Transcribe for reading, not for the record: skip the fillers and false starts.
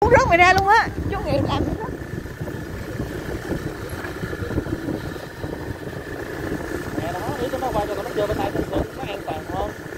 muốn rớt mày ra luôn á. Chú Nghị làm gì đó. Nè đó, ý cho nó quay cho nó chơi bên tay nó an toàn hơn.